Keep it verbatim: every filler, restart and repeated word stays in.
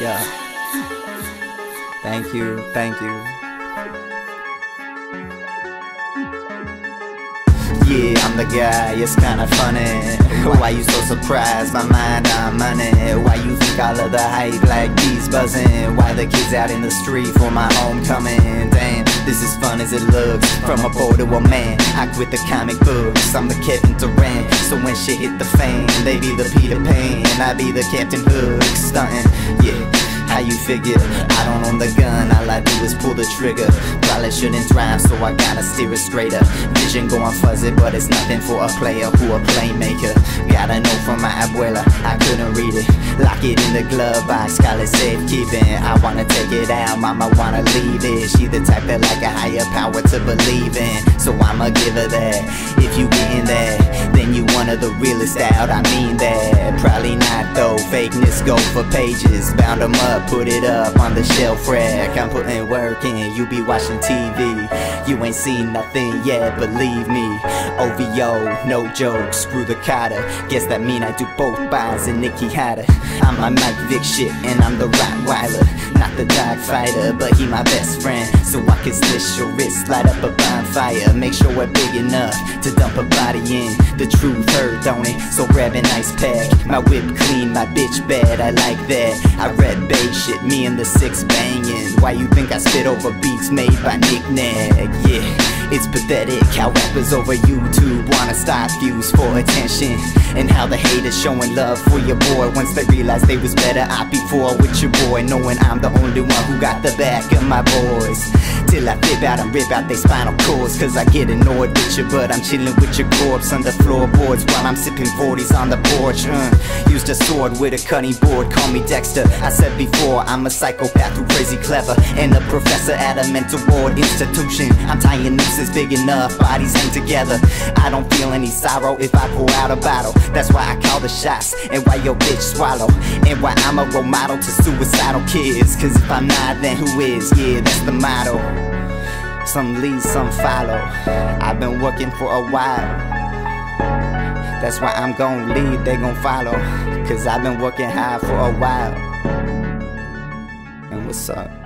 Yeah. Thank you, thank you. Yeah, I'm the guy, it's kinda funny. Why you so surprised? My mind on money. Why you think all of the hype like bees buzzing? Why the kids out in the street for my homecoming? Damn, this is fun as it looks. From a boy to a man, I quit the comic books. I'm the Kevin Durant, so when shit hit the fan, they be the Peter Pan, I be the Captain Hook, stunting. Yeah, how you figure? I don't own the gun, all I do is pull the trigger. Probably shouldn't drive, so I gotta steer it straighter. Vision going fuzzy, but it's nothing for a player who a playmaker. Gotta know from my abuela, I couldn't read it. Lock it in the glove box, call it safekeeping. I wanna take it out, mama wanna leave it. She the type that like a higher power to believe in, so I'ma give her that. If you getting that, then you one of the realest out, I mean that. Probably not though, fakeness go for pages. Bound them up, put it up on the shelf rack. I'm putting work in, you be watching T V. You ain't seen nothing yet, believe me. O V O, no joke, screw the Carter. Guess that mean I do both buys and Nicky Hatter. I'm my Mike Vick shit and I'm the Rottweiler. Not the dog fighter, but he my best friend. So I can slice your wrist, light up a bonfire. Make sure we're big enough to dump a body in. The truth hurt, don't it? So grab an ice pack. My whip clean, my bitch bad, I like that. I read Bay shit, me and the six banging. Why you think I spit over beats made by Nick Nag? Yeah, it's pathetic how rappers over YouTube wanna start views for attention, and how the haters showing love for your boy once they realize they was better out before with your boy, knowing I'm the only one who got the back of my boys. Till I flip out and rip out they spinal cords, cause I get annoyed with you, but I'm chilling with your corpse under floorboards while I'm sipping forties on the porch. uh, Used a sword with a cutting board, call me Dexter. I said before, I'm a psychopath who crazy clever, and a professor at a mental ward institution. I'm tying nooses big enough, bodies hang together. I don't feel any sorrow if I pour out a bottle. That's why I call the shots, and why your bitch swallow, and why I'm a role model to suicidal kids. Cause if I'm not, then who is? Yeah, that's the motto. Some lead, some follow. I've been working for a while. That's why I'm gon' lead, they gon' follow. Cause I've been working hard for a while. And what's up?